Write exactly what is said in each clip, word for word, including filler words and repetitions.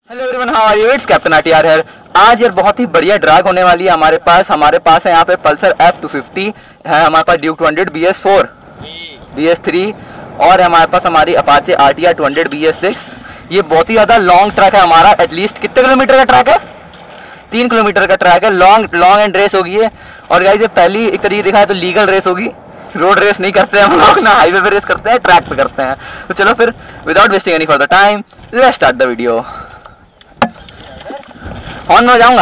Hello everyone, how are you? It's captain RTR here. आज यार बहुत ही बढ़िया ड्रैग होने वाली है हमारे पास। हमारे पास है यहाँ पे पल्सर एफ टू फिफ्टी है, हमारे पास Duke two hundred B S four, B S three और हमारे पास हमारी Apache RTR two hundred B S six. ये बहुत ही ज़्यादा लॉन्ग ट्रैक है हमारा। एटलीस्ट कितने किलोमीटर का ट्रैक है? तीन किलोमीटर का ट्रैक है। लॉन्ग लॉन्ग एंड रेस होगी ये। और गाइस ये पहली एक तरीके दिखाया तो लीगल रेस होगी। रोड रेस नहीं करते हैं हम लोग, ना हाईवे पे रेस करते हैं, ट्रैक पे करते हैं। तो चलो फिर without wasting any further time let's start the video. Horn में जाऊंगा।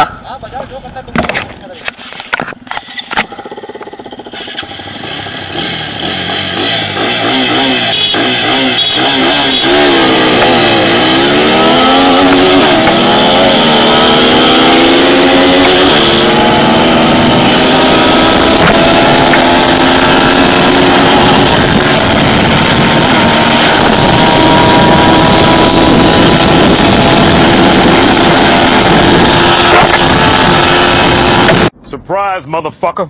Surprise, motherfucker!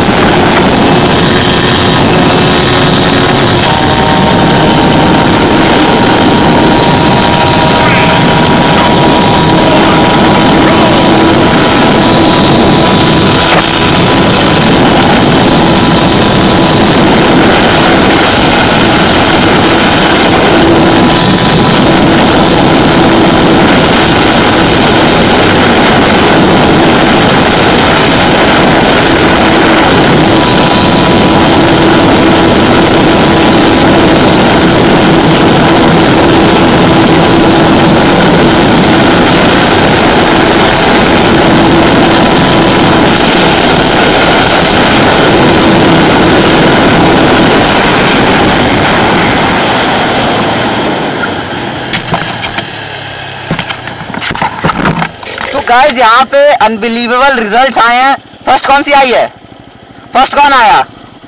गाइस यहाँ पे अनबिलीवेबल रिजल्ट्स आए हैं। फर्स्ट कौन सी आई है? फर्स्ट कौन आया?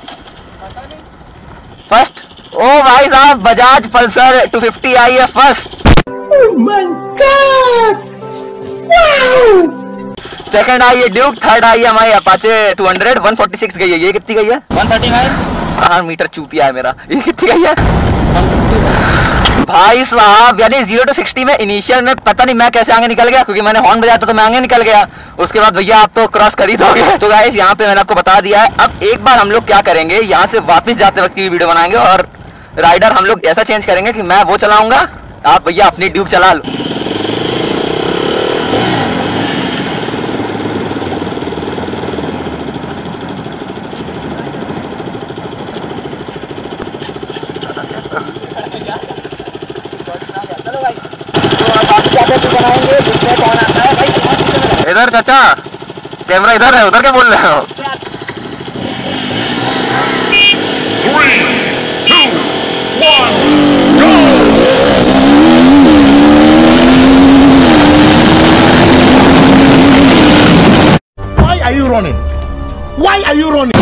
फर्स्ट ओ भाई साहब, बजाज पल्सर टू फिफ्टी आई है first. oh my God! wow! Second आई है ड्यूक, थर्ड आई है हमारी Apache two hundred, one forty six गई है। ये कितनी गई है? One thirty five. हाँ मीटर चूतिया है मेरा। ये कितनी गई है भाई साहब? यानी जीरो टू सिक्सटी में इनिशियल में पता नहीं मैं कैसे आगे निकल गया, क्योंकि मैंने हॉर्न बजाया तो, तो मैं आगे निकल गया। उसके बाद भैया आप तो क्रॉस कर ही दोगे। तो गाइस यहाँ पे मैंने आपको बता दिया है। अब एक बार हम लोग क्या करेंगे, यहाँ से वापस जाते वक्त की वीडियो बनाएंगे और राइडर हम लोग ऐसा चेंज करेंगे कि मैं वो चलाऊंगा, आप भैया अपनी ड्यूक चला लो। इधर चाचा, कैमरा इधर है, उधर क्या बोल रहे हो? Three, two, one, go! Why are you running? Why are you running?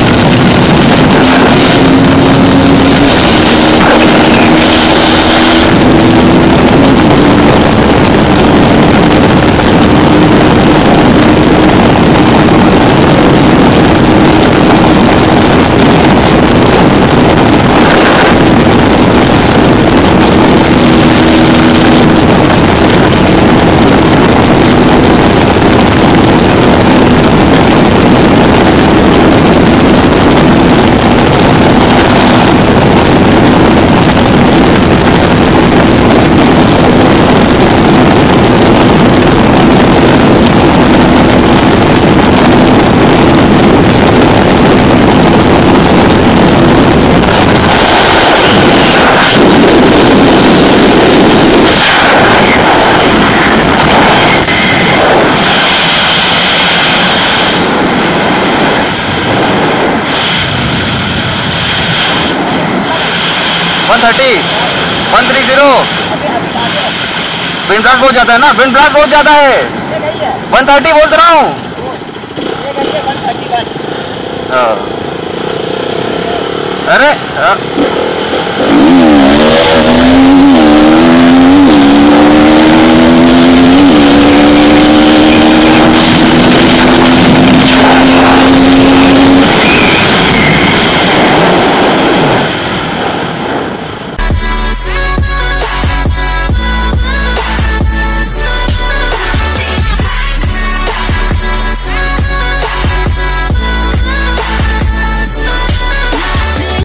One thirty, one thirty, wind blast बहुत ज्यादा है ना, विंड ब्लास्ट बहुत ज्यादा है। वन थर्टी बोल रहा हूँ। अरे